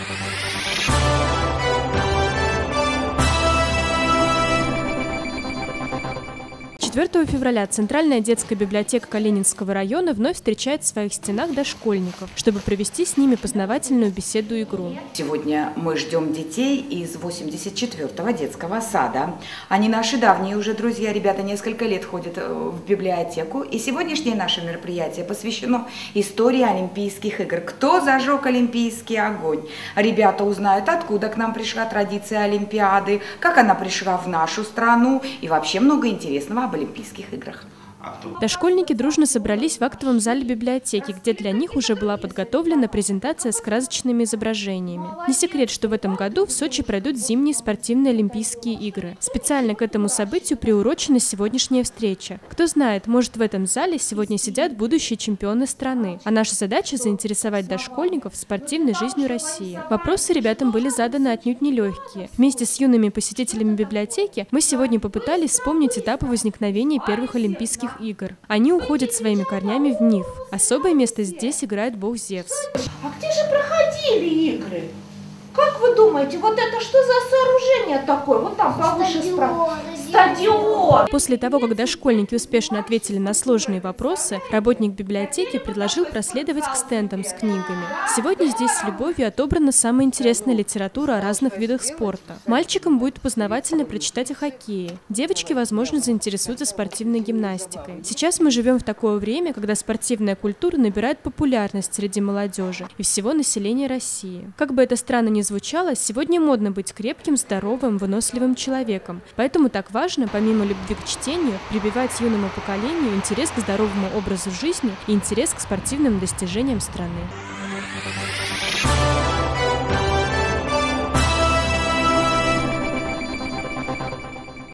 «4 февраля Центральная детская библиотека Калининского района вновь встречает в своих стенах дошкольников, чтобы провести с ними познавательную беседу и игру. Сегодня мы ждем детей из 84-го детского сада. Они наши давние уже друзья, ребята несколько лет ходят в библиотеку. И сегодняшнее наше мероприятие посвящено истории Олимпийских игр. Кто зажег Олимпийский огонь? Ребята узнают, откуда к нам пришла традиция Олимпиады, как она пришла в нашу страну и вообще много интересного об Олимпийских играх. Дошкольники дружно собрались в актовом зале библиотеки, где для них уже была подготовлена презентация с красочными изображениями. Не секрет, что в этом году в Сочи пройдут зимние спортивные Олимпийские игры. Специально к этому событию приурочена сегодняшняя встреча. Кто знает, может, в этом зале сегодня сидят будущие чемпионы страны. А наша задача – заинтересовать дошкольников спортивной жизнью России. Вопросы ребятам были заданы отнюдь нелегкие. Вместе с юными посетителями библиотеки мы сегодня попытались вспомнить этапы возникновения первых Олимпийских игр. Они уходят своими корнями в миф. Особое место здесь играет бог Зевс. А где же проходили игры? Как вы думаете, вот это что за сооружение такое? Вот там повыше справа. Стадион! После того, как дошкольники успешно ответили на сложные вопросы, работник библиотеки предложил проследовать к стендам с книгами. Сегодня здесь с любовью отобрана самая интересная литература о разных видах спорта. Мальчикам будет познавательно прочитать о хоккее. Девочки, возможно, заинтересуются спортивной гимнастикой. Сейчас мы живем в такое время, когда спортивная культура набирает популярность среди молодежи и всего населения России. Как бы это странно ни звучало, сегодня модно быть крепким, здоровым, выносливым человеком. Поэтому так важно, помимо любви к чтению, прививать юному поколению интерес к здоровому образу жизни и интерес к спортивным достижениям страны.